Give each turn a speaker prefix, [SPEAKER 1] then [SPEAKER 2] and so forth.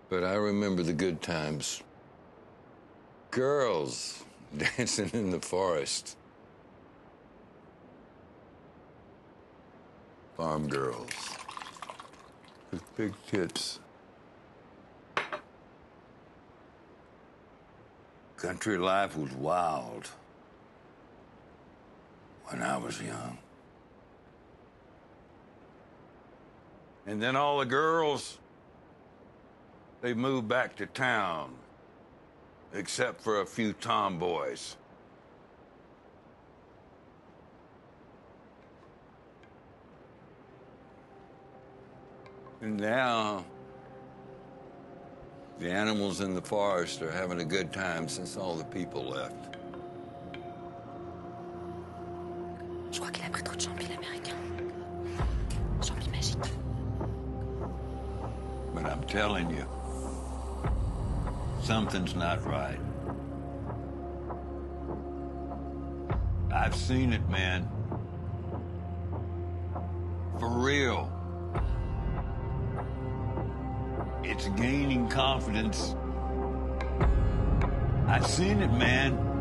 [SPEAKER 1] But I remember the good times. Girls dancing in the forest. Farm girls with big tits. Country life was wild when I was young. And then all the girls, they moved back to town, except for a few tomboys. And now, the animals in the forest are having a good time since all the people left.
[SPEAKER 2] Je crois qu'il a pris trop de champignons américains. Champignons magiques.
[SPEAKER 1] But I'm telling you, something's not right. I've seen it, man. For real. It's gaining confidence. I've seen it, man.